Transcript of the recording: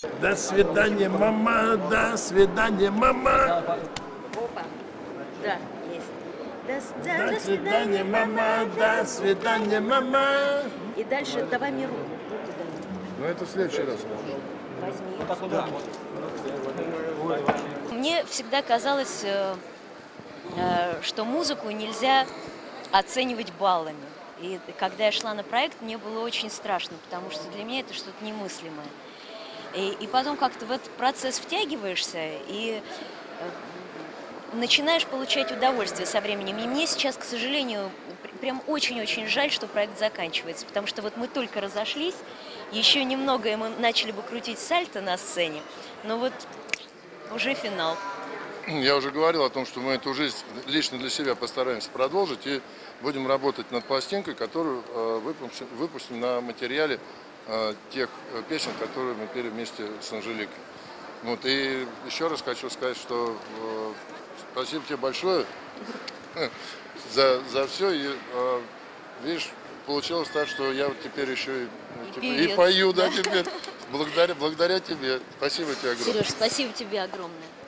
До свидания, мама, до свидания, мама. Опа. Да, есть. До свидания, мама, до свидания, мама. И дальше давай мне руку. Руку дай. Ну это в следующий раз. Возьми. Мне всегда казалось, что музыку нельзя оценивать баллами. И когда я шла на проект, мне было очень страшно, потому что для меня это что-то немыслимое. И потом как-то в этот процесс втягиваешься и начинаешь получать удовольствие со временем. И мне сейчас, к сожалению, прям очень-очень жаль, что проект заканчивается, потому что вот мы только разошлись, еще немного, и мы начали бы крутить сальто на сцене, но вот уже финал. Я уже говорил о том, что мы эту жизнь лично для себя постараемся продолжить и будем работать над пластинкой, которую выпустим на материале тех песен, которые мы пели вместе с Анжеликой. Вот, и еще раз хочу сказать, что спасибо тебе большое за все. И, видишь, получилось так, что я вот теперь еще и пою, да, теперь. Благодаря тебе. Спасибо тебе огромное. Сереж, спасибо тебе огромное.